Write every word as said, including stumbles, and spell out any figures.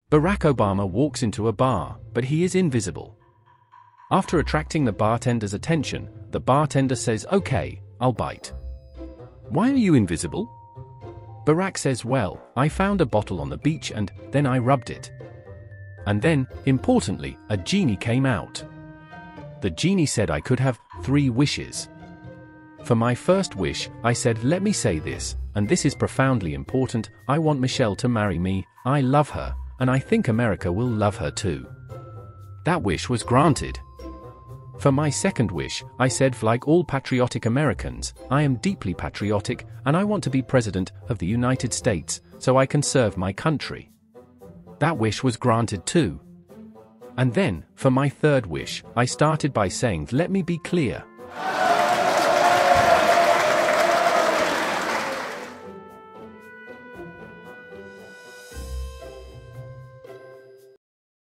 Barack Obama walks into a bar, but he is invisible. After attracting the bartender's attention, the bartender says, "Okay, I'll bite." "Why are you invisible?" Barack says, "Well, I found a bottle on the beach and then I rubbed it. And then, importantly, a genie came out. The genie said I could have three wishes. For my first wish, I said, let me say this, and this is profoundly important, I want Michelle to marry me, I love her, and I think America will love her too. That wish was granted. For my second wish, I said, like all patriotic Americans, I am deeply patriotic, and I want to be President of the United States, so I can serve my country. That wish was granted too. And then, for my third wish, I started by saying, let me be clear,